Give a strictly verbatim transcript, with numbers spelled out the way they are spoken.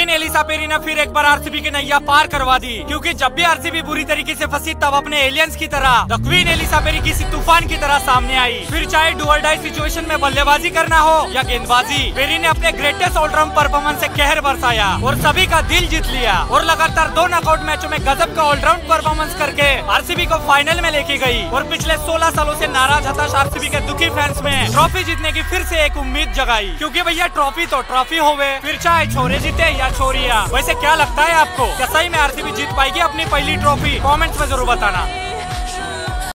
Queen Elisa peri ने फिर एक बार आरसीबी की नैया पार करवा दी, क्योंकि जब भी आरसीबी बुरी तरीके से फंसी तब अपने एलियंस की तरह द क्वीन एलिसा पेरी किसी तूफान की तरह सामने आई। फिर चाहे डू और डाई सिचुएशन में बल्लेबाजी करना हो या गेंदबाजी, पेरी ने अपने ग्रेटेस्ट ऑलराउंड परफॉर्मेंस से कहर बरसाया और सभी का दिल जीत लिया और लगातार दो नॉकआउट मैचों में गजब का ऑलराउंड परफॉर्मेंस करके आरसीबी को फाइनल में लेके गई और पिछले सोलह सालों से नाराज हताश आरसीबी के दुखी फैंस में ट्रॉफी जीतने की फिर से एक उम्मीद जगाई। क्योंकि भैया ट्रॉफी तो ट्रॉफी होवे, फिर चाहे छोरे जीते या छोरिया। वैसे क्या लगता है आपको, क्या सही में आरसीबी जीत पाएगी अपनी पहली ट्रॉफी? कमेंट्स में जरूर बताना।